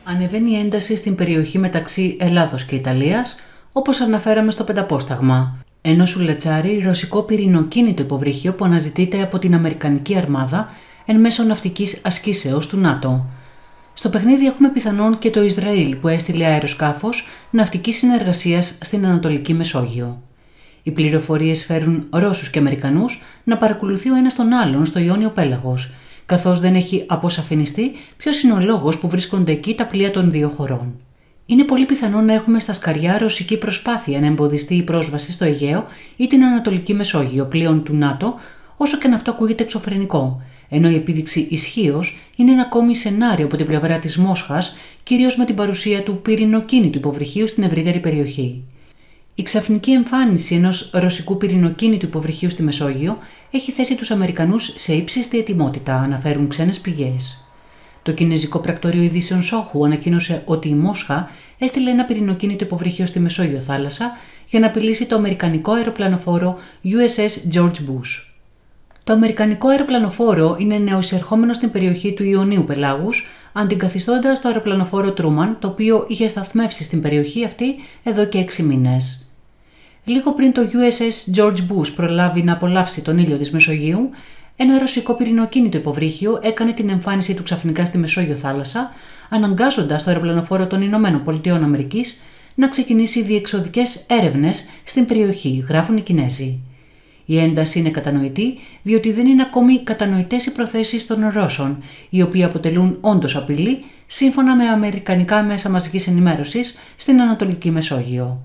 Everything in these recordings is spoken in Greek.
Ανεβαίνει η ένταση στην περιοχή μεταξύ Ελλάδος και Ιταλίας, όπως αναφέραμε στο πενταπόσταγμα. Ενώ σουλετσάρει ρωσικό πυρηνοκίνητο υποβρύχιο που αναζητείται από την Αμερικανική αρμάδα εν μέσω ναυτικής ασκήσεως του ΝΑΤΟ. Στο παιχνίδι έχουμε πιθανόν και το Ισραήλ που έστειλε αεροσκάφος ναυτικής συνεργασίας στην Ανατολική Μεσόγειο. Οι πληροφορίες φέρουν Ρώσους και Αμερικανούς να παρακολουθεί ο ένας τον άλλον στο Ιόνιο Πέλαγος, καθώς δεν έχει αποσαφινιστεί ποιος είναι ο λόγος που βρίσκονται εκεί τα πλοία των δύο χωρών. Είναι πολύ πιθανό να έχουμε στα σκαριά ρωσική προσπάθεια να εμποδιστεί η πρόσβαση στο Αιγαίο ή την Ανατολική Μεσόγειο πλοίων του ΝΑΤΟ, όσο και αν αυτό ακούγεται εξωφρενικό, ενώ η επίδειξη ισχύως είναι ένα ακόμη σενάριο από την πλευρά της Μόσχας, κυρίως με την παρουσία του πυρηνοκίνητου υποβρυχίου στην ευρύτερη περιοχή. Η ξαφνική εμφάνιση ενός ρωσικού πυρηνοκίνητου υποβρυχίου στη Μεσόγειο έχει θέσει τους Αμερικανούς σε ύψιστη ετοιμότητα, αναφέρουν ξένες πηγές. Το κινέζικο πρακτορείο ειδήσεων Σόχου ανακοίνωσε ότι η Μόσχα έστειλε ένα πυρηνοκίνητο υποβρύχιο στη Μεσόγειο θάλασσα για να απειλήσει το αμερικανικό αεροπλανοφόρο USS George Bush. Το αμερικανικό αεροπλανοφόρο είναι νεοεισερχόμενο στην περιοχή του Ιωνίου Πελάγους, αντικαθιστώντας το αεροπλανοφόρο Τρούμαν, το οποίο είχε σταθμεύσει στην περιοχή αυτή εδώ και 6 μήνες. Λίγο πριν το USS George Bush προλάβει να απολαύσει τον ήλιο της Μεσογείου, ένα ρωσικό πυρηνοκίνητο υποβρύχιο έκανε την εμφάνισή του ξαφνικά στη Μεσόγειο θάλασσα, αναγκάζοντας το αεροπλανοφόρο των ΗΠΑ να ξεκινήσει διεξοδικές έρευνες στην περιοχή, γράφουν οι Κινέζοι. Η ένταση είναι κατανοητή, διότι δεν είναι ακόμη κατανοητές οι προθέσεις των Ρώσων, οι οποίοι αποτελούν όντως απειλή, σύμφωνα με αμερικανικά μέσα μαζικής ενημέρωσης στην Ανατολική Μεσόγειο.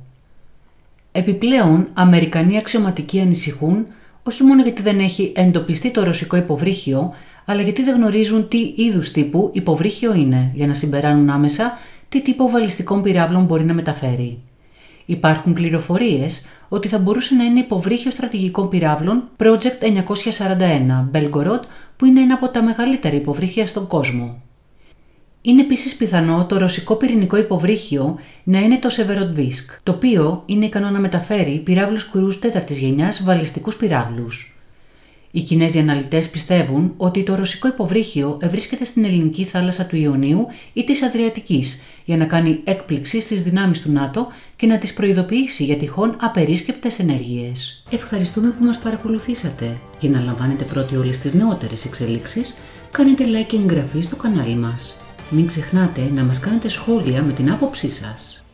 Επιπλέον, Αμερικανοί αξιωματικοί ανησυχούν όχι μόνο γιατί δεν έχει εντοπιστεί το ρωσικό υποβρύχιο, αλλά γιατί δεν γνωρίζουν τι είδους τύπου υποβρύχιο είναι, για να συμπεράνουν άμεσα τι τύπο βαλιστικών πυράβλων μπορεί να μεταφέρει. Υπάρχουν πληροφορίες ότι θα μπορούσε να είναι υποβρύχιο στρατηγικών πυράβλων Project 941 Belgorod, που είναι ένα από τα μεγαλύτερα υποβρύχια στον κόσμο. Είναι επίσης πιθανό το ρωσικό πυρηνικό υποβρύχιο να είναι το Severodvinsk, το οποίο είναι ικανό να μεταφέρει πυράβλους κρούζ 4ης γενιάς βαλιστικούς πυράβλους. Οι Κινέζοι αναλυτές πιστεύουν ότι το ρωσικό υποβρύχιο ευρίσκεται στην ελληνική θάλασσα του Ιωνίου ή της Αδριατικής για να κάνει έκπληξη στις δυνάμεις του ΝΑΤΟ και να τις προειδοποιήσει για τυχόν απερίσκεπτες ενέργειες. Ευχαριστούμε που μας παρακολουθήσατε. Για να λαμβάνετε πρώτοι όλες τις νεότερες εξελίξεις, κάνετε like και εγγραφή στο κανάλι μας. Μην ξεχνάτε να μας κάνετε σχόλια με την άποψή σας.